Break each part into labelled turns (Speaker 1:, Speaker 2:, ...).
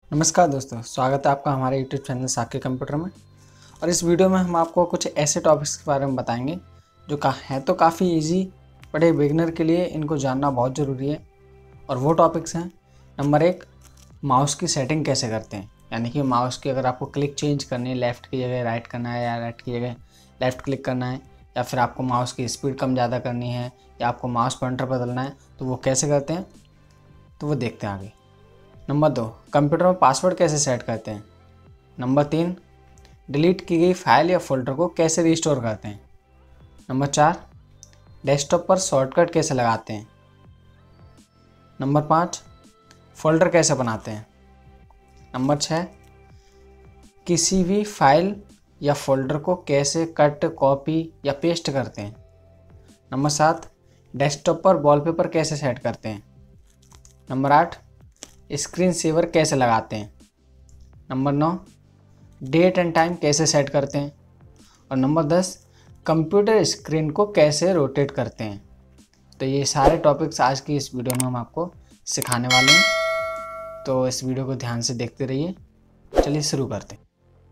Speaker 1: नमस्कार दोस्तों, स्वागत है आपका हमारे YouTube चैनल साके कंप्यूटर में। और इस वीडियो में हम आपको कुछ ऐसे टॉपिक्स के बारे में बताएंगे जो हैं तो काफ़ी इजी, बट एक बिगिनर के लिए इनको जानना बहुत ज़रूरी है। और वो टॉपिक्स हैं, नंबर 1, माउस की सेटिंग कैसे करते हैं। यानी कि माउस की अगर आपको क्लिक चेंज करनी है, लेफ़्ट की जगह राइट करना है या राइट की जगह लेफ़्ट क्लिक करना है, या फिर आपको माउस की स्पीड कम ज़्यादा करनी है, या आपको माउस पॉइंटर बदलना है, तो वो कैसे करते हैं तो वो देखते हैं आगे। नंबर 2, कंप्यूटर में पासवर्ड कैसे सेट करते हैं। नंबर 3, डिलीट की गई फाइल या फोल्डर को कैसे रिस्टोर करते हैं। नंबर 4, डेस्कटॉप पर शॉर्टकट कैसे लगाते हैं। नंबर 5, फोल्डर कैसे बनाते हैं। नंबर 6, किसी भी फाइल या फोल्डर को कैसे कट, कॉपी या पेस्ट करते हैं। नंबर 7, डेस्कटॉप पर वॉलपेपर कैसे सेट करते हैं। नंबर 8, स्क्रीन सेवर कैसे लगाते हैं। नंबर 9, डेट एंड टाइम कैसे सेट करते हैं। और नंबर 10, कंप्यूटर स्क्रीन को कैसे रोटेट करते हैं। तो ये सारे टॉपिक्स आज की इस वीडियो में हम आपको सिखाने वाले हैं, तो इस वीडियो को ध्यान से देखते रहिए। चलिए शुरू करते हैं।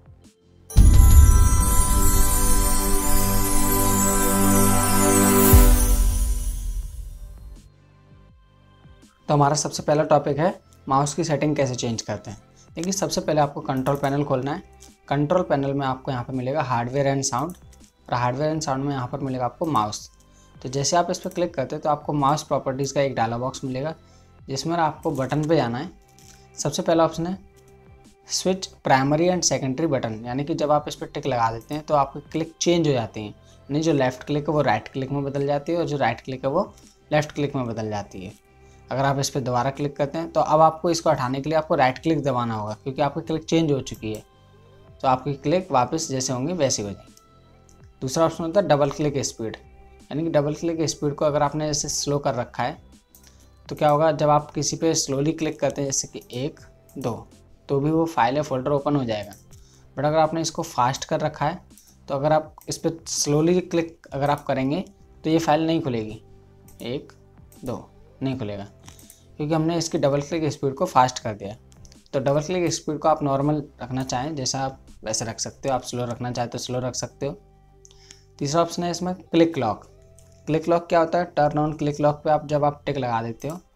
Speaker 1: तो हमारा सबसे पहला टॉपिक है माउस की सेटिंग कैसे चेंज करते हैं। देखिए, सबसे पहले आपको कंट्रोल पैनल खोलना है। कंट्रोल पैनल में आपको यहाँ पर मिलेगा हार्डवेयर एंड साउंड, और हार्डवेयर एंड साउंड में यहाँ पर मिलेगा आपको माउस। तो जैसे आप इस पर क्लिक करते हैं तो आपको माउस प्रॉपर्टीज़ का एक डायलॉग बॉक्स मिलेगा, जिसमें आपको बटन पे जाना है। सबसे पहला ऑप्शन है switch primary and secondary button, यानी कि जब आप इस पर टिक लगा देते हैं तो आपके क्लिक चेंज हो जाते हैं। यानी जो लेफ़्ट क्लिक है वो राइट क्लिक में बदल जाती है, और जो राइट क्लिक है वो लेफ़्ट क्लिक में बदल जाती है। अगर आप इस पर दोबारा क्लिक करते हैं तो अब आपको इसको हटाने के लिए आपको राइट क्लिक दबाना होगा, क्योंकि आपकी क्लिक चेंज हो चुकी है। तो आपकी क्लिक वापस जैसे होंगी वैसी हो जाएगी। दूसरा ऑप्शन होता है डबल क्लिक स्पीड, यानी कि डबल क्लिक स्पीड को अगर आपने जैसे स्लो कर रखा है तो क्या होगा, जब आप किसी पे स्लोली क्लिक करते हैं जैसे कि 1, 2, तो भी वो फाइल या फोल्डर ओपन हो जाएगा। बट अगर आपने इसको फास्ट कर रखा है तो अगर आप इस पर स्लोली क्लिक अगर आप करेंगे तो ये फाइल नहीं खुलेगी। 1, 2 नहीं खुलेगा, क्योंकि हमने इसकी डबल क्लिक स्पीड को फास्ट कर दिया। तो डबल क्लिक स्पीड को आप नॉर्मल रखना चाहें जैसा आप वैसे रख सकते हो, आप स्लो रखना चाहें तो स्लो रख सकते हो। तीसरा ऑप्शन है इसमें क्लिक लॉक। क्लिक लॉक क्या होता है, टर्न ऑन क्लिक लॉक पे आप जब आप टिक लगा देते हो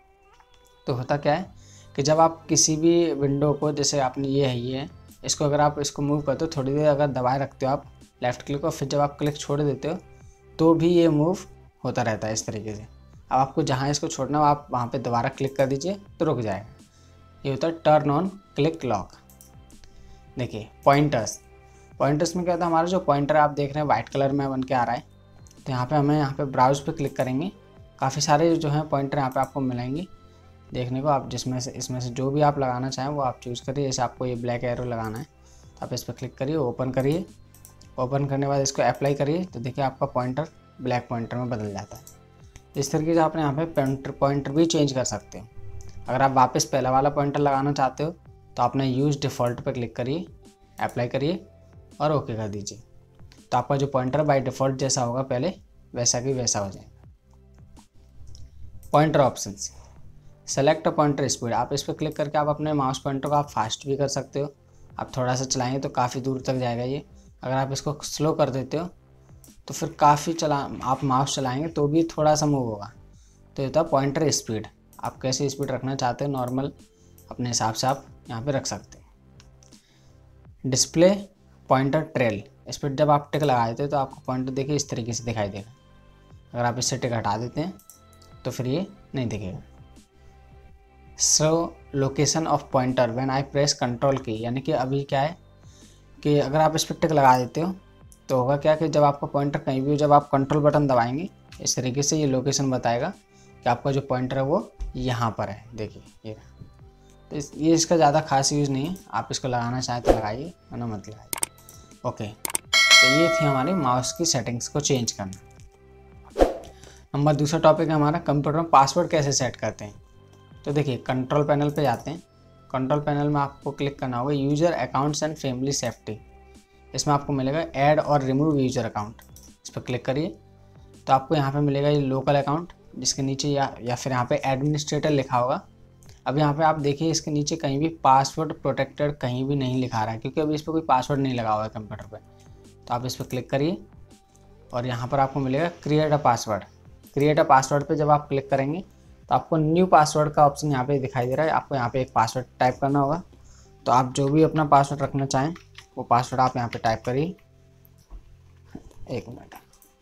Speaker 1: तो होता क्या है कि जब आप किसी भी विंडो को, जैसे आपने ये है इसको अगर आप इसको मूव करते हो, थोड़ी देर अगर दबाए रखते हो आप लेफ़्ट क्लिक को, फिर जब आप क्लिक छोड़ देते हो तो भी ये मूव होता रहता है इस तरीके से। अब आपको जहाँ इसको छोड़ना हो आप वहाँ पे दोबारा क्लिक कर दीजिए तो रुक जाएगा। ये होता है टर्न ऑन क्लिक लॉक। देखिए पॉइंटर्स में क्या होता है, हमारा जो पॉइंटर आप देख रहे हैं वाइट कलर में बन के आ रहा है, तो यहाँ पे हमें यहाँ पे ब्राउज पे क्लिक करेंगे। काफ़ी सारे जो हैं पॉइंटर यहाँ पे आपको मिलेंगे देखने को। आप इसमें से जो भी आप लगाना चाहें वो आप चूज़ करिए। जैसे आपको ये ब्लैक एरो लगाना है तो आप इस पर क्लिक करिए, ओपन करिए। ओपन करने के बाद इसको अप्लाई करिए तो देखिए आपका पॉइंटर ब्लैक पॉइंटर में बदल जाता है। इस तरीके से आप यहाँ पे पॉइंटर भी चेंज कर सकते हो। अगर आप वापस पहला वाला पॉइंटर लगाना चाहते हो तो आपने यूज़ डिफ़ॉल्ट पर क्लिक करिए, अप्लाई करिए और ओके कर दीजिए। तो आपका जो पॉइंटर बाय डिफ़ॉल्ट जैसा होगा पहले वैसा की वैसा हो जाएगा। Pointer options, select pointer speed. आप इस पर क्लिक करके आप अपने माउस पॉइंटर को आप फास्ट भी कर सकते हो। आप थोड़ा सा चलाएंगे तो काफ़ी दूर तक जाएगा ये। अगर आप इसको स्लो कर देते हो तो फिर काफ़ी आप माउस चलाएंगे तो भी थोड़ा सा मूव होगा। तो ये होता है पॉइंटर स्पीड। आप कैसे स्पीड रखना चाहते हो नॉर्मल अपने हिसाब से आप यहाँ पे रख सकते हैं। डिस्प्ले पॉइंटर ट्रेल, इस पर जब आप टिक लगा देते हैं तो आपको पॉइंटर देखिए इस तरीके से दिखाई देगा। अगर आप इससे टिक हटा देते हैं तो फिर ये नहीं दिखेगा। So location of pointer when I press control key, यानी कि अभी क्या है कि अगर आप इस पर टिक लगा देते हो तो होगा क्या कि जब आपका पॉइंटर कहीं भी हो, जब आप कंट्रोल बटन दबाएंगे इस तरीके से ये लोकेशन बताएगा कि आपका जो पॉइंटर है वो यहाँ पर है। देखिए ये तो ये इसका ज़्यादा खास यूज़ नहीं है। आप इसको लगाना चाहें तो लगाइए, वरना मत लगाइए। ओके, तो ये थी हमारी माउस की सेटिंग्स को चेंज करना। दूसरा टॉपिक है हमारा कंप्यूटर में पासवर्ड कैसे सेट करते हैं। तो देखिए कंट्रोल पैनल पे जाते हैं। कंट्रोल पैनल में आपको क्लिक करना होगा user accounts and family safety. इसमें आपको मिलेगा ऐड और रिमूव यूज़र अकाउंट। इस पर क्लिक करिए तो आपको यहाँ पे मिलेगा ये लोकल अकाउंट, जिसके नीचे या फिर यहाँ पे एडमिनिस्ट्रेटर लिखा होगा। अब यहाँ पे आप देखिए इसके नीचे कहीं भी पासवर्ड प्रोटेक्टेड कहीं भी नहीं लिखा रहा है, क्योंकि अभी इस पर कोई पासवर्ड नहीं लगा हुआ है कंप्यूटर पे। तो आप इस पर क्लिक करिए और यहाँ पर आपको मिलेगा create a password. Create a password पे जब आप क्लिक करेंगे तो आपको न्यू पासवर्ड का ऑप्शन यहाँ पे दिखाई दे रहा है। आपको यहाँ पे एक पासवर्ड टाइप करना होगा। तो आप जो भी अपना पासवर्ड रखना चाहें वो पासवर्ड आप यहाँ पे टाइप करिए। 1 मिनट।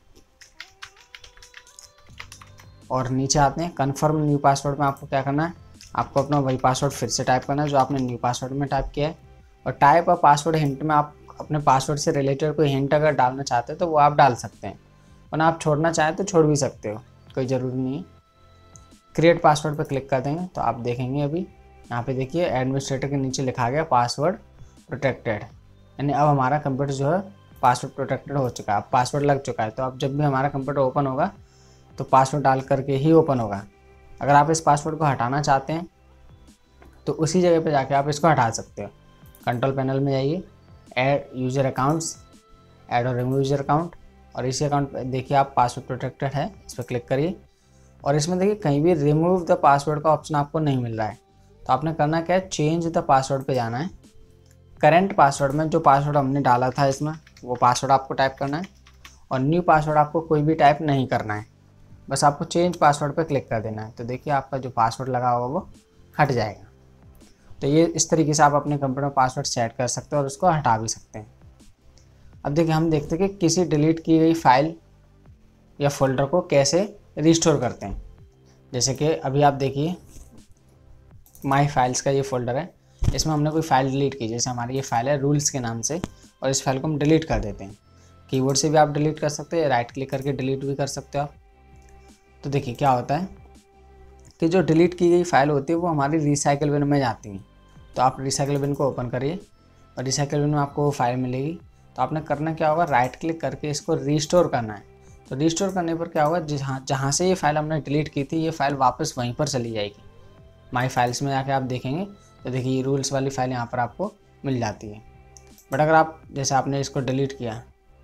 Speaker 1: और नीचे आते हैं कन्फर्म न्यू पासवर्ड में आपको क्या करना है, आपको अपना वही पासवर्ड फिर से टाइप करना है जो आपने न्यू पासवर्ड में टाइप किया है। और टाइप अ पासवर्ड हिंट में आप अपने पासवर्ड से रिलेटेड कोई हिंट अगर डालना चाहते हैं तो वो आप डाल सकते हैं, वरना आप छोड़ना चाहें तो छोड़ भी सकते हो, कोई ज़रूरी नहीं है। क्रिएट पासवर्ड पर क्लिक कर देंगे तो आप देखेंगे अभी यहाँ पे देखिए एडमिनिस्ट्रेटर के नीचे लिखा गया पासवर्ड प्रोटेक्टेड, यानी अब हमारा कंप्यूटर जो है पासवर्ड प्रोटेक्टेड हो चुका है, अब पासवर्ड लग चुका है। तो अब जब भी हमारा कंप्यूटर ओपन होगा तो पासवर्ड डाल करके ही ओपन होगा। अगर आप इस पासवर्ड को हटाना चाहते हैं तो उसी जगह पे जाके आप इसको हटा सकते हो। कंट्रोल पैनल में जाइए, ऐड यूज़र अकाउंट्स, ऐड और रिमूव यूज़र अकाउंट, और इसी अकाउंट पे देखिए आप पासवर्ड प्रोटेक्टेड है, इस पर क्लिक करिए। और इसमें देखिए कहीं भी रिमूव द पासवर्ड का ऑप्शन आपको नहीं मिल रहा है। तो आपने करना क्या है, चेंज द पासवर्ड पे जाना है। करेंट पासवर्ड में जो पासवर्ड हमने डाला था इसमें वो पासवर्ड आपको टाइप करना है, और न्यू पासवर्ड आपको कोई भी टाइप नहीं करना है, बस आपको चेंज पासवर्ड पे क्लिक कर देना है। तो देखिए आपका जो पासवर्ड लगा होगा वो हट जाएगा। तो ये इस तरीके से आप अपने कंप्यूटर में पासवर्ड सेट कर सकते हैं और उसको हटा भी सकते हैं। अब देखिए हम देखते हैं कि किसी डिलीट की गई फाइल या फोल्डर को कैसे रिस्टोर करते हैं। जैसे कि अभी आप देखिए माई फाइल्स का ये फोल्डर है, इसमें हमने कोई फाइल डिलीट की, जैसे हमारी ये फाइल है रूल्स के नाम से, और इस फाइल को हम डिलीट कर देते हैं। कीबोर्ड से भी आप डिलीट कर सकते हैं, राइट क्लिक करके डिलीट भी कर सकते हो आप। तो देखिए क्या होता है कि जो डिलीट की गई फाइल होती है वो हमारी रिसाइकल बिन में जाती हैं। तो आप रिसाइकल बिन को ओपन करिए और रिसाइकल बिन में आपको वो फाइल मिलेगी। तो आपने करना क्या होगा, राइट क्लिक करके इसको रीस्टोर करना है। तो रीस्टोर करने पर क्या होगा, जहाँ से ये फाइल हमने डिलीट की थी ये फाइल वापस वहीं पर चली जाएगी। माई फाइल्स में जाके आप देखेंगे तो देखिए ये रूल्स वाली फाइल यहाँ पर आपको मिल जाती है। बट अगर आप जैसे आपने इसको डिलीट किया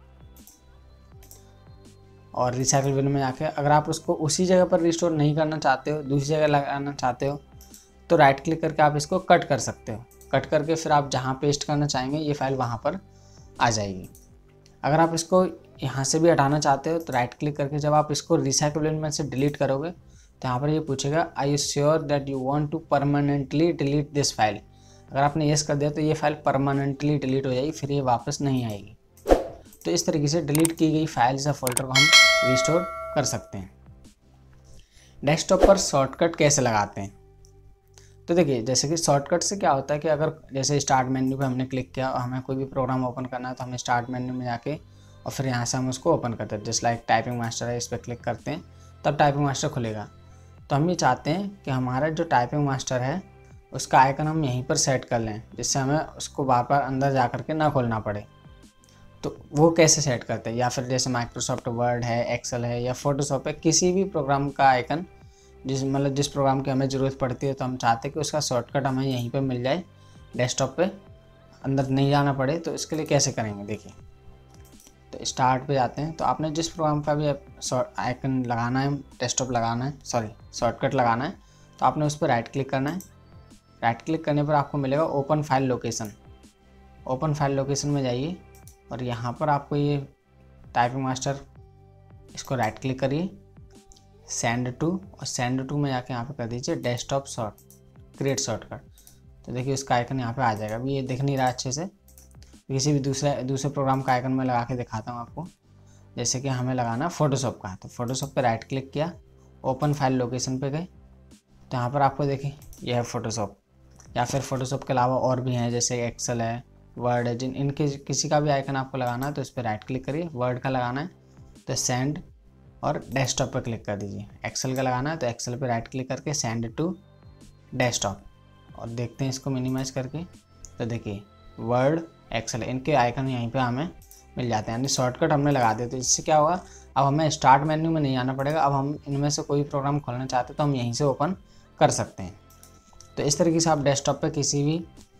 Speaker 1: और रिसाइकल बिन में जाके अगर आप उसको उसी जगह पर रिस्टोर नहीं करना चाहते हो, दूसरी जगह लगाना चाहते हो, तो राइट क्लिक करके आप इसको कट कर सकते हो। कट करके फिर आप जहाँ पेस्ट करना चाहेंगे ये फाइल वहाँ पर आ जाएगी। अगर आप इसको यहाँ से भी हटाना चाहते हो तो राइट क्लिक करके जब आप इसको रिसाइकल बिन में से डिलीट करोगे तो यहाँ पर ये पूछेगा I you sure that you want to permanently delete this file. अगर आपने येस कर दिया तो ये फाइल परमानेंटली डिलीट हो जाएगी, फिर ये वापस नहीं आएगी। तो इस तरीके से डिलीट की गई फाइल्स या फोल्डर को हम रिस्टोर कर सकते हैं। डेस्कटॉप पर शॉर्टकट कैसे लगाते हैं, तो देखिए जैसे कि शॉर्टकट से क्या होता है कि अगर जैसे स्टार्ट मेन्यू पे हमने क्लिक किया और हमें कोई भी प्रोग्राम ओपन करना है तो हमें स्टार्ट मेन्यू में जाके और फिर यहाँ से हम उसको ओपन करते हैं। जस्ट लाइक टाइपिंग मास्टर है, इस पर क्लिक करते हैं तब टाइपिंग मास्टर खुलेगा। तो हम ये चाहते हैं कि हमारा जो टाइपिंग मास्टर है उसका आइकन हम यहीं पर सेट कर लें, जिससे हमें उसको बार बार अंदर जा कर के ना खोलना पड़े। तो वो कैसे सेट करते हैं, या फिर जैसे माइक्रोसॉफ्ट वर्ड है, एक्सेल है या फोटोशॉप है, किसी भी प्रोग्राम का आइकन जिस प्रोग्राम की हमें ज़रूरत पड़ती है तो हम चाहते हैं कि उसका शॉर्टकट हमें यहीं पे मिल जाए, डेस्कटॉप पे अंदर नहीं जाना पड़े। तो इसके लिए कैसे करेंगे देखिए, तो स्टार्ट पे जाते हैं। तो आपने जिस प्रोग्राम का भी आइकन लगाना है, डेस्कटॉप लगाना है, सॉरी शॉर्टकट लगाना है, तो आपने उस पर राइट क्लिक करना है। राइट क्लिक करने पर आपको मिलेगा open file location. Open file location में जाइए और यहाँ पर आपको ये टाइपिंग मास्टर, इसको राइट क्लिक करिए, सेंड टू, और सेंड टू में जाके यहाँ पे कर दीजिए डेस्कटॉप क्रिएट शॉर्टकट। तो देखिए उसका आइकन यहाँ पे आ जाएगा। अभी ये दिख नहीं रहा अच्छे से, किसी भी दूसरे प्रोग्राम का आइकन मैं लगा के दिखाता हूँ आपको। जैसे कि हमें लगाना फोटोशॉप का है, तो फोटोशॉप पे राइट क्लिक किया, ओपन फाइल लोकेशन पे गए, तो यहाँ पर आपको देखिए यह है फोटोशॉप। या फिर फोटोशॉप के अलावा और भी हैं जैसे एक्सेल है, वर्ड है, इनके किसी का भी आइकन आपको लगाना है तो इस पर राइट क्लिक करिए। वर्ड का लगाना है तो सेंड और डेस्कटॉप पर क्लिक कर दीजिए। एक्सेल का लगाना है तो एक्सेल पे राइट क्लिक करके सेंड टू डेस्कटॉप, और देखते हैं इसको मिनिमाइज करके। तो देखिए वर्ड, एक्सेल, इनके आइकन यहीं पे हमें मिल जाते हैं, यानी शॉर्टकट हमने लगा दिया। तो इससे क्या होगा, अब हमें स्टार्ट मेन्यू में नहीं आना पड़ेगा। अब हम इनमें से कोई प्रोग्राम खोलना चाहते हैं तो हम यहीं से ओपन कर सकते हैं। तो इस तरीके से आप डेस्कटॉप पे किसी भी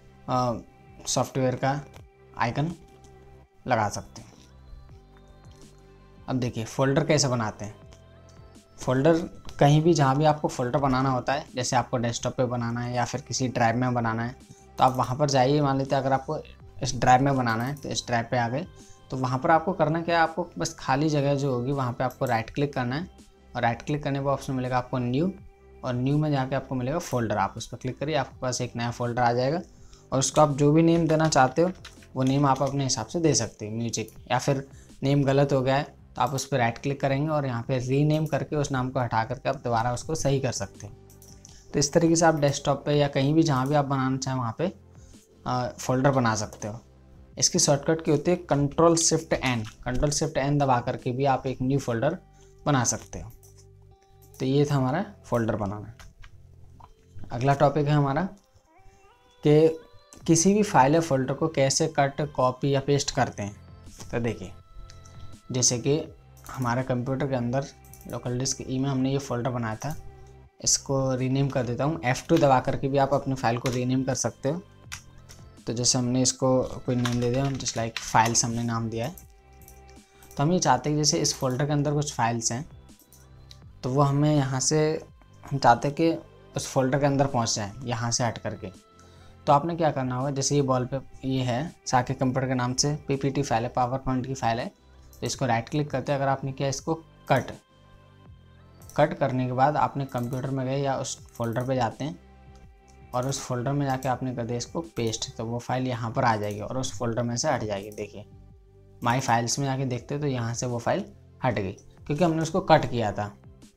Speaker 1: सॉफ्टवेयर का आइकन लगा सकते हैं। अब देखिए फ़ोल्डर कैसे बनाते हैं। फ़ोल्डर कहीं भी जहाँ भी आपको फ़ोल्डर बनाना होता है, जैसे आपको डेस्कटॉप पे बनाना है या फिर किसी ड्राइव में बनाना है, तो आप वहाँ पर जाइए। मान लेते हैं अगर आपको इस ड्राइव में बनाना है तो इस ड्राइव पे आ गए, तो वहाँ पर आपको करना क्या है, आपको बस खाली जगह जो होगी वहाँ पे आपको राइट क्लिक करना है, और राइट क्लिक करने पर ऑप्शन मिलेगा आपको न्यू, और न्यू में जाके आपको मिलेगा फ़ोल्डर। आप उस पर क्लिक करिए, आपके पास एक नया फ़ोल्डर आ जाएगा, और उसको आप जो भी नेम देना चाहते हो वो नेम आप अपने हिसाब से दे सकते हो, म्यूजिक, या फिर नेम गलत हो गया है तो आप उस पर राइट क्लिक करेंगे और यहाँ पे रीनेम करके उस नाम को हटा करके आप दोबारा उसको सही कर सकते हो। तो इस तरीके से आप डेस्कटॉप पे या कहीं भी जहाँ भी आप बनाना चाहें वहाँ पे फ़ोल्डर बना सकते हो। इसकी शॉर्टकट की होती है control shift N. Control shift N दबा करके भी आप एक न्यू फोल्डर बना सकते हो। तो ये था हमारा फ़ोल्डर बनाना। अगला टॉपिक है हमारा कि किसी भी फाइल या फोल्डर को कैसे कट, कॉपी या पेस्ट करते हैं। तो देखिए, जैसे कि हमारे कंप्यूटर के अंदर लोकल डिस्क ई में हमने ये फ़ोल्डर बनाया था, इसको रीनेम कर देता हूँ। F2 दबा करके भी आप अपनी फ़ाइल को रीनेम कर सकते हो। तो जैसे हमने इसको कोई नेम दे दिया, जस्ट लाइक फाइल्स हमने नाम दिया है। तो हम ये चाहते हैं जैसे इस फोल्डर के अंदर कुछ फाइल्स हैं, तो वो हमें यहाँ से हम चाहते हैं कि उस फोल्डर के अंदर पहुँच जाए यहाँ से हट करके। तो आपने क्या करना होगा, जैसे ये वॉलपेपर ये है साकेत कंप्यूटर के नाम से PPT फाइल है, पावर पॉइंट की फाइल है, तो इसको राइट क्लिक करते हैं। अगर आपने किया इसको कट करने के बाद आपने कंप्यूटर में गए या उस फोल्डर पे जाते हैं और उस फोल्डर में जाके आपने कर दिया इसको पेस्ट, तो वो फाइल यहाँ पर आ जाएगी और उस फोल्डर में से हट जाएगी। देखिए माई फाइल्स में जाके देखते तो यहाँ से वो फाइल हट गई क्योंकि हमने उसको कट किया था।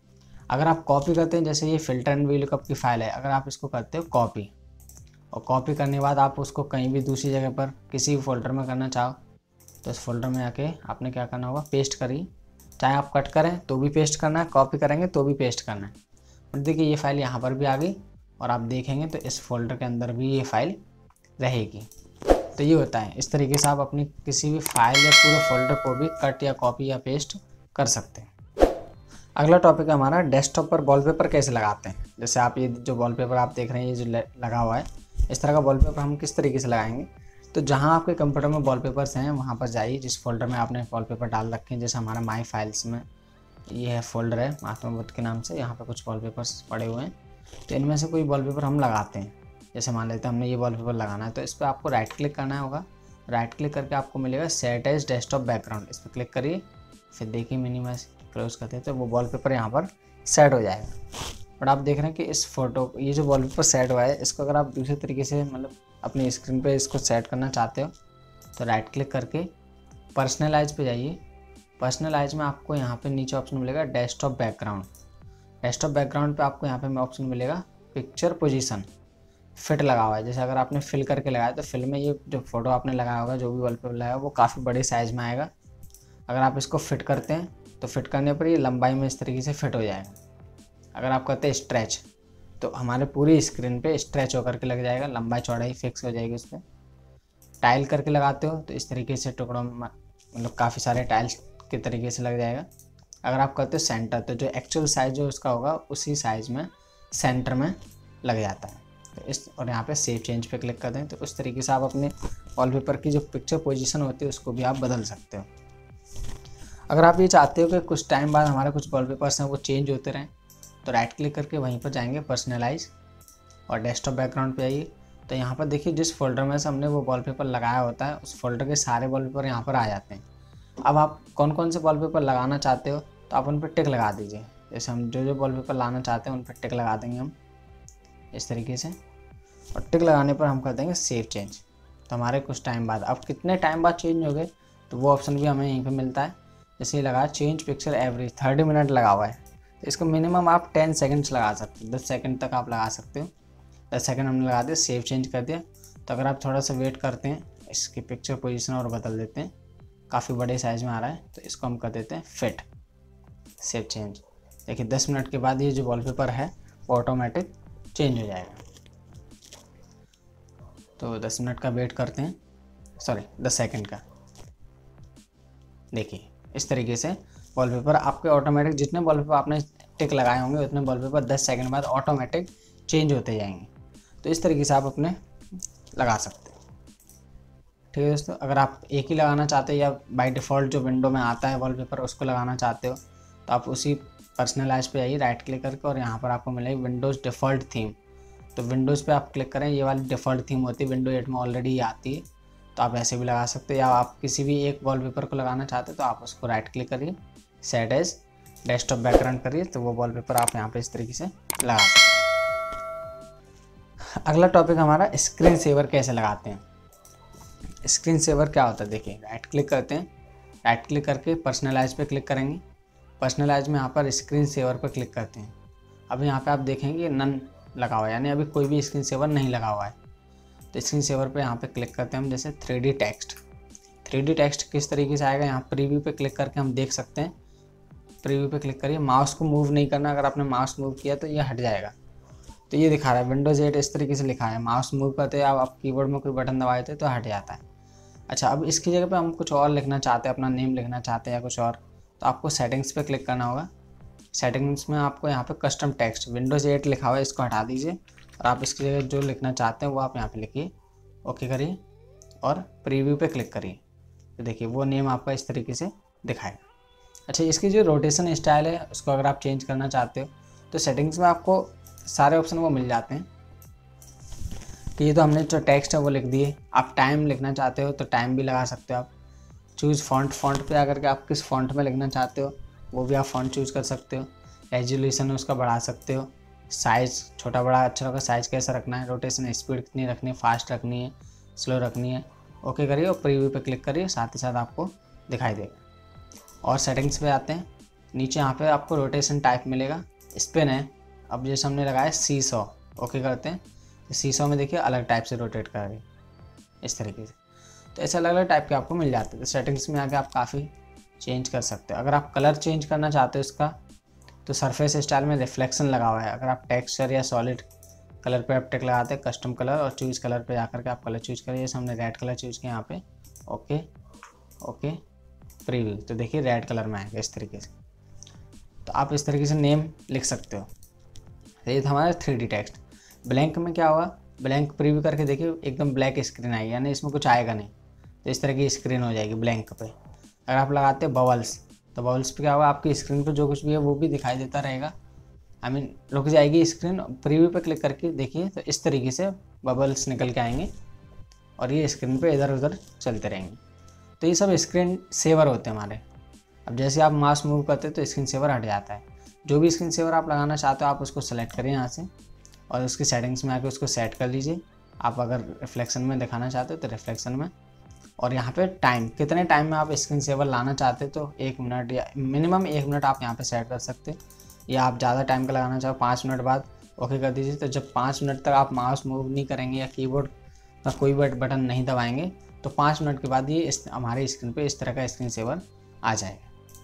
Speaker 1: अगर आप कॉपी करते हैं, जैसे ये फिल्टर एंड वीलुकअप की फ़ाइल है, अगर आप इसको करते हो कॉपी, और कॉपी करने के बाद आप उसको कहीं भी दूसरी जगह पर किसी भी फोल्डर में करना चाहो तो इस फोल्डर में आके आपने क्या करना होगा, पेस्ट करिए। चाहे आप कट करें तो भी पेस्ट करना है, कॉपी करेंगे तो भी पेस्ट करना है। और देखिए ये फ़ाइल यहाँ पर भी आ गई और आप देखेंगे तो इस फोल्डर के अंदर भी ये फ़ाइल रहेगी। तो ये होता है, इस तरीके से आप अपनी किसी भी फाइल या पूरे फोल्डर को भी कट या कॉपी या पेस्ट कर सकते हैं। अगला टॉपिक है हमारा डेस्कटॉप पर वॉलपेपर कैसे लगाते हैं। जैसे आप ये जो वॉलपेपर आप देख रहे हैं, ये जो लगा हुआ है, इस तरह का वॉलपेपर हम किस तरीके से लगाएंगे। तो जहाँ आपके कंप्यूटर में वॉलपेपर्स हैं वहाँ पर जाइए, जिस फोल्डर में आपने वॉलपेपर डाल रखे हैं। जैसे हमारा माई फाइल्स में ये है फोल्डर है महात्मा बुद्ध के नाम से, यहाँ पर कुछ वॉलपेपर्स पड़े हुए हैं, तो इनमें से कोई वॉलपेपर हम लगाते हैं। जैसे मान लेते हैं हमने ये वॉलपेपर लगाना है, तो इस पर आपको राइट क्लिक करना होगा। राइट क्लिक करके आपको मिलेगा सेट एज डेस्कटॉप बैकग्राउंड, इस पर क्लिक करिए। फिर देखिए मिनिमाइज क्लोज करते हैं तो वो वॉलपेपर यहाँ पर सेट हो जाएगा। बट आप देख रहे हैं कि इस फोटो, ये जो वॉलपेपर सेट हुआ है, इसको अगर आप दूसरे तरीके से मतलब अपनी स्क्रीन पे इसको सेट करना चाहते हो तो राइट क्लिक करके पर्सनलाइज पे जाइए। पर्सनलाइज में आपको यहाँ पे नीचे ऑप्शन मिलेगा डेस्कटॉप बैकग्राउंड। डेस्कटॉप बैकग्राउंड पे आपको यहाँ पे ऑप्शन मिलेगा पिक्चर पोजीशन, फिट लगा हुआ है। जैसे अगर आपने फिल करके लगाया तो फिल में ये जो फोटो आपने लगाया होगा, जो भी वॉलपेपर लगाया वो काफ़ी बड़े साइज़ में आएगा। अगर आप इसको फिट करते हैं तो फिट करने पर ये लंबाई में इस तरीके से फिट हो जाएगा। अगर आप करते हैं स्ट्रेच तो हमारे पूरी स्क्रीन पे स्ट्रेच होकर के लग जाएगा, लंबाई चौड़ाई फिक्स हो जाएगी उस पर। टाइल करके लगाते हो तो इस तरीके से टुकड़ों में मतलब काफ़ी सारे टाइल्स के तरीके से लग जाएगा। अगर आप करते हो सेंटर तो जो एक्चुअल साइज़ जो उसका होगा उसी साइज़ में सेंटर में लग जाता है। तो इस और यहाँ पे सेव चेंज पे क्लिक कर दें तो उस तरीके से आप अपने वॉलपेपर की जो पिक्चर पोजीशन होती है उसको भी आप बदल सकते हो। अगर आप ये चाहते हो कि कुछ टाइम बाद हमारे कुछ वॉलपेपर्स हैं वो चेंज होते रहें तो राइट क्लिक करके वहीं पर जाएंगे पर्सनलाइज और डेस्कटॉप बैकग्राउंड पे आइए। तो यहाँ पर देखिए जिस फोल्डर में से हमने वो वॉलपेपर लगाया होता है उस फोल्डर के सारे वॉलपेपर यहाँ पर आ जाते हैं। अब आप कौन कौन से वॉलपेपर लगाना चाहते हो तो आप उन पर टिक लगा दीजिए। जैसे हम जो वॉलपेपर लाना चाहते हैं उन पर टिक लगा देंगे हम इस तरीके से, और टिक लगाने पर हम कर देंगे सेव चेंज। तो हमारे कुछ टाइम बाद, अब कितने टाइम बाद चेंज हो गए तो वो ऑप्शन भी हमें यहीं पर मिलता है। जैसे ये लगा चेंज पिक्चर एवरी 30 मिनट लगा हुआ है, तो इसको मिनिमम आप 10 सेकंड्स लगा सकते हो, 10 सेकंड तक आप लगा सकते हो। 10 सेकंड हमने लगा दिया, सेव चेंज कर दिया। तो अगर आप थोड़ा सा वेट करते हैं, इसकी पिक्चर पोजीशन और बदल देते हैं, काफ़ी बड़े साइज़ में आ रहा है तो इसको हम कर देते हैं फिट, सेव चेंज। देखिए 10 मिनट के बाद ये जो वॉलपेपर है वो ऑटोमेटिक चेंज हो जाएगा। तो 10 मिनट का वेट करते हैं, सॉरी 10 सेकंड का। देखिए इस तरीके से वॉलपेपर आपके ऑटोमेटिक, जितने वॉलपेपर आपने टिक लगाए होंगे उतने वॉलपेपर 10 सेकंड बाद ऑटोमेटिक चेंज होते जाएंगे। तो इस तरीके से आप अपने लगा सकते हैं। ठीक है दोस्तों, अगर आप एक ही लगाना चाहते हैं या बाय डिफ़ॉल्ट जो विंडो में आता है वॉलपेपर उसको लगाना चाहते हो तो आप उसी पर्सनलाइज पे आइए राइट क्लिक करके और यहाँ पर आपको मिलेगी विंडोज़ डिफ़ॉल्ट थीम। तो विंडोज़ पे आप क्लिक करें, ये वाली डिफ़ॉल्ट थीम होती है, विंडो 8 में ऑलरेडी आती है, तो आप ऐसे भी लगा सकते हो। या आप किसी भी एक वॉलपेपर को लगाना चाहते हो तो आप उसको राइट क्लिक करिए, सेट एज डेस्कटॉप बैकग्राउंड करिए, तो वो वॉलपेपर आप यहाँ पे इस तरीके से लगा सकते हैं। अगला टॉपिक हमारा स्क्रीन सेवर कैसे लगाते हैं। स्क्रीन सेवर क्या होता है, देखिए राइट क्लिक करते हैं, राइट क्लिक करके पर्सनलाइज पे क्लिक करेंगे, पर्सनलाइज में यहाँ पर स्क्रीन सेवर पर क्लिक करते हैं। अब यहाँ पे आप देखेंगे नन लगा हुआ है, यानी अभी कोई भी स्क्रीन सेवर नहीं लगा हुआ है। तो स्क्रीन सेवर पे यहाँ पे क्लिक करते हैं हम, जैसे 3D टेक्स्ट। 3D टेक्स्ट किस तरीके से आएगा, यहाँ प्रीव्यू पे क्लिक करके हम देख सकते हैं। प्रीव्यू पे क्लिक करिए, माउस को मूव नहीं करना, अगर आपने माउस मूव किया तो ये हट जाएगा। तो ये दिखा रहा है विंडोज़ 8 इस तरीके से लिखा है, माउस मूव करते आप कीबोर्ड में कोई बटन दबाए थे तो हट जाता है। अच्छा, अब इसकी जगह पे हम कुछ और लिखना चाहते हैं, अपना नेम लिखना चाहते हैं या कुछ और, तो आपको सेटिंग्स पे क्लिक करना होगा। सेटिंग्स में आपको यहाँ पे कस्टम टेक्स्ट विंडोज़ 8 लिखा हुआ है, इसको हटा दीजिए और आप इसकी जगह जो लिखना चाहते हैं वो आप यहाँ पे लिखिए, ओके करिए और प्रीव्यू पे क्लिक करिए। तो देखिए वो नेम आपका इस तरीके से दिखाएगा। अच्छा, इसकी जो रोटेशन स्टाइल है उसको अगर आप चेंज करना चाहते हो तो सेटिंग्स में आपको सारे ऑप्शन वो मिल जाते हैं। कि ये तो हमने जो टेक्स्ट है वो लिख दिए, आप टाइम लिखना चाहते हो तो टाइम भी लगा सकते हो आप। चूज़ फ़ॉन्ट, फ़ॉन्ट पे आकर के आप किस फ़ॉन्ट में लिखना चाहते हो वो भी आप फ़ॉन्ट चूज़ कर सकते हो। रेजोल्यूशन उसका बढ़ा सकते हो, साइज़ छोटा बड़ा अच्छा होगा, साइज़ कैसा रखना है, रोटेशन स्पीड कितनी रखनी है, फास्ट रखनी है, स्लो रखनी है, ओके करिए और प्रीव्यू पे क्लिक करिए, साथ ही साथ आपको दिखाई देगा। और सेटिंग्स पे आते हैं, नीचे यहाँ पे आपको रोटेशन टाइप मिलेगा, स्पिन है। अब जैसे हमने लगाया सीसॉ, ओके करते हैं, सीसॉ में देखिए अलग टाइप से रोटेट करेंगे इस तरीके से। तो ऐसे अलग अलग टाइप के आपको मिल जाते हैं। तो सेटिंग्स में आके आप काफ़ी चेंज कर सकते हो। अगर आप कलर चेंज करना चाहते हो इसका, तो सरफेस स्टाइल में रिफ्लेक्शन लगा हुआ है। अगर आप टेक्सचर या सॉलिड कलर पे आप टिक लगाते हैं, कस्टम कलर और चूज़ कलर पे जाकर के आप कलर चूज़ करिए। जैसे हमने रेड कलर चूज़ किया यहाँ पे, ओके ओके प्रीव्यू, तो देखिए रेड कलर में आएगा इस तरीके से। तो आप इस तरीके से नेम लिख सकते हो। ये था हमारा 3D टेक्स्ट। ब्लैंक में क्या होगा, ब्लैंक प्रीव्यू करके देखिए एकदम ब्लैक स्क्रीन आएगी, यानी इसमें कुछ आएगा नहीं, तो इस तरह की स्क्रीन हो जाएगी ब्लैंक पे। अगर आप लगाते हैं बबल्स, तो बबल्स पे क्या होगा, आपकी स्क्रीन पे जो कुछ भी है वो भी दिखाई देता रहेगा, रुक जाएगी स्क्रीन। प्रीव्यू पे क्लिक करके देखिए तो इस तरीके से बबल्स निकल के आएंगे और ये स्क्रीन पे इधर उधर चलते रहेंगे। तो ये सब स्क्रीन सेवर होते हैं हमारे। अब जैसे आप माउस मूव करते हैं तो स्क्रीन सेवर हट जाता है। जो भी स्क्रीन सेवर आप लगाना चाहते हो आप उसको सेलेक्ट करिए यहाँ से और उसकी सेटिंग्स में आके उसको सेट कर लीजिए। आप अगर रिफ्लेक्शन में दिखाना चाहते हो तो रिफ्लेक्शन में, और यहाँ पे टाइम, कितने टाइम में आप स्क्रीन सेवर लाना चाहते हो तो 1 मिनट या मिनिमम 1 मिनट आप यहाँ पे सेट कर सकते हैं। या आप ज़्यादा टाइम का लगाना चाहो 5 मिनट बाद ओके कर दीजिए। तो जब 5 मिनट तक आप माउस मूव नहीं करेंगे या कीबोर्ड का कोई बटन नहीं दबाएंगे तो 5 मिनट के बाद ये हमारे स्क्रीन पे इस तरह का स्क्रीन सेवर आ जाएगा।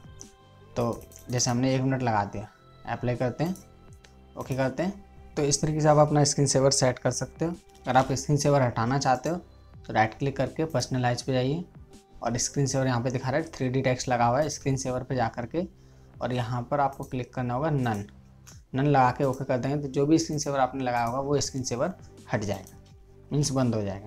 Speaker 1: तो जैसे हमने 1 मिनट लगा दिया, अप्लाई करते हैं, ओके करते हैं, तो इस तरीके से आप अपना स्क्रीन सेवर सेट कर सकते हो। अगर आप स्क्रीन सेवर हटाना चाहते हो तो राइट क्लिक करके पर्सनलाइज पे जाइए और स्क्रीन सेवर यहाँ पे दिखा रहा है 3D टेक्स्ट लगा हुआ है, स्क्रीन सेवर पे जा करके और यहाँ पर आपको क्लिक करना होगा नन लगा के ओके कर देंगे। तो जो भी स्क्रीन सेवर आपने लगाया होगा वो स्क्रीन सेवर हट जाएगा, मीन्स बंद हो जाएगा।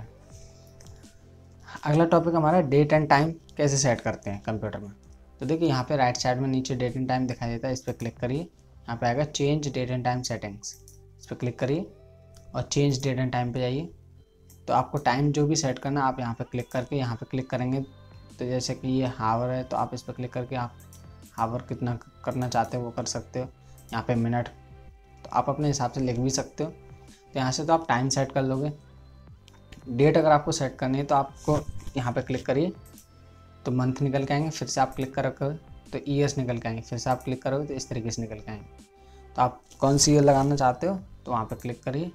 Speaker 1: अगला टॉपिक हमारा डेट एंड टाइम कैसे सेट करते हैं कंप्यूटर में। तो देखिए यहाँ पे राइट साइड में नीचे डेट एंड टाइम दिखाई देता है, इस पर क्लिक करिए, यहाँ पे आएगा change date and time settings, इस पर क्लिक करिए और चेंज डेट एंड टाइम पे जाइए। तो आपको टाइम जो भी सेट करना आप यहाँ पे क्लिक करके यहाँ पे क्लिक करेंगे। तो जैसे कि ये हावर है तो आप इस पर क्लिक करके आप हावर कितना करना चाहते हो वो कर सकते हो। यहाँ पे मिनट तो आप अपने हिसाब से लिख भी सकते हो। तो यहाँ से तो आप टाइम सेट कर लोगे। डेट अगर आपको सेट करनी है तो आपको यहाँ पे क्लिक करिए तो मंथ निकल के आएंगे, फिर से आप क्लिक करोगे तो ईयर्स निकल के आएंगे, फिर से आप क्लिक करोगे तो इस तरीके से निकल के आएंगे। तो आप कौन सी ईयर लगाना चाहते हो तो वहाँ पे क्लिक करिए,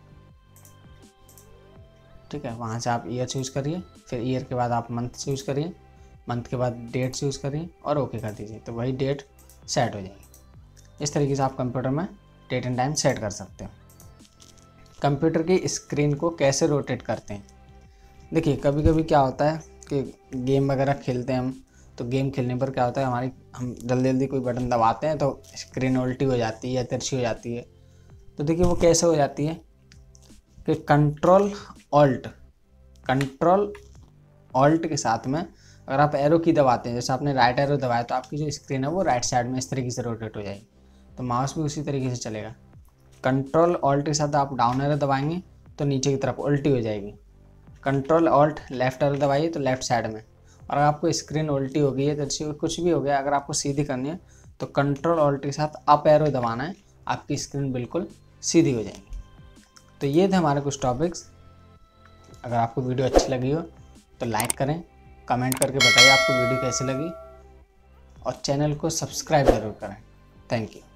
Speaker 1: ठीक है, वहाँ से आप ईयर चूज़ करिए, फिर ईयर के बाद आप मंथ चूज़ करिए, मंथ के बाद डेट चूज़ करिए और ओके कर दीजिए। तो वही डेट सेट हो जाएगी। इस तरीके से आप कंप्यूटर में डेट एंड टाइम सेट कर सकते हो। कंप्यूटर की स्क्रीन को कैसे रोटेट करते हैं, देखिए कभी कभी क्या होता है कि गेम वगैरह खेलते हैं हम, तो गेम खेलने पर क्या होता है हम जल्दी जल्दी कोई बटन दबाते हैं तो स्क्रीन उल्टी हो जाती है या तिरछी हो जाती है। तो देखिए वो कैसे हो जाती है कि कंट्रोल ऑल्ट के साथ में अगर आप एरो की दबाते हैं, जैसे आपने राइट एरो दबाया तो आपकी जो स्क्रीन है वो राइट साइड में इस तरीके से रोटेट हो जाएगी। तो माउस भी उसी तरीके से चलेगा। कंट्रोल ऑल्ट के साथ आप डाउन एरो दबाएंगे तो नीचे की तरफ उल्टी हो जाएगी। कंट्रोल ऑल्ट लेफ्ट एरो दबाइए तो लेफ्ट साइड में। और अगर आपको स्क्रीन उल्टी हो गई है तो कुछ भी हो गया, अगर आपको सीधी करनी है तो कंट्रोल ऑल्ट के साथ अप एरो दबाना है, आपकी स्क्रीन बिल्कुल सीधी हो जाएगी। तो ये थे हमारे कुछ टॉपिक्स। अगर आपको वीडियो अच्छी लगी हो तो लाइक करें, कमेंट करके बताइए आपको वीडियो कैसी लगी, और चैनल को सब्सक्राइब ज़रूर करें। Thank you.